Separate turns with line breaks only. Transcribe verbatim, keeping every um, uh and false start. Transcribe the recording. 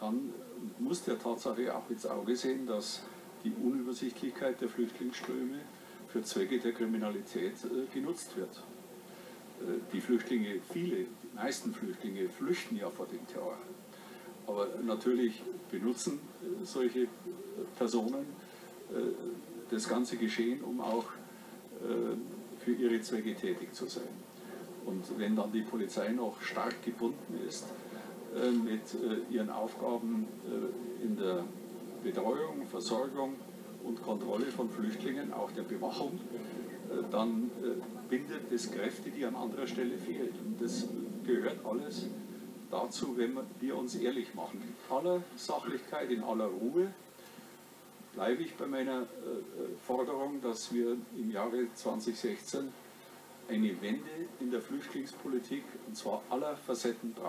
man muss der Tatsache auch ins Auge sehen, dass die Unübersichtlichkeit der Flüchtlingsströme für Zwecke der Kriminalität äh, genutzt wird. Äh, die Flüchtlinge, viele, die meisten Flüchtlinge flüchten ja vor dem Terror. Aber natürlich benutzen äh, solche Personen äh, das ganze Geschehen, um auch äh, für ihre Zwecke tätig zu sein. Und wenn dann die Polizei noch stark gebunden ist äh, mit äh, ihren Aufgaben äh, in der Betreuung, Versorgung und Kontrolle von Flüchtlingen, auch der Bewachung, äh, dann äh, bindet es Kräfte, die an anderer Stelle fehlen. Und das gehört alles dazu, wenn wir uns ehrlich machen. In aller Sachlichkeit, in aller Ruhe bleibe ich bei meiner äh, Forderung, dass wir im Jahre zweitausendsechzehn eine Wende in der Flüchtlingspolitik, und zwar aller Facetten, brauchen.